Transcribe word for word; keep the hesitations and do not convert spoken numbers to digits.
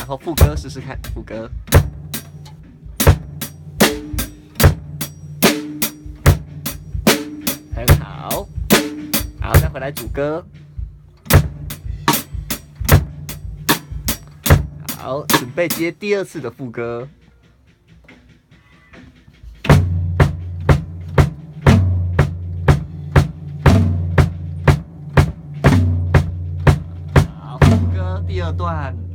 然后副歌试试看，副歌。很好，好，再回来主歌。好，准备接第二次的副歌。好，副歌第二段。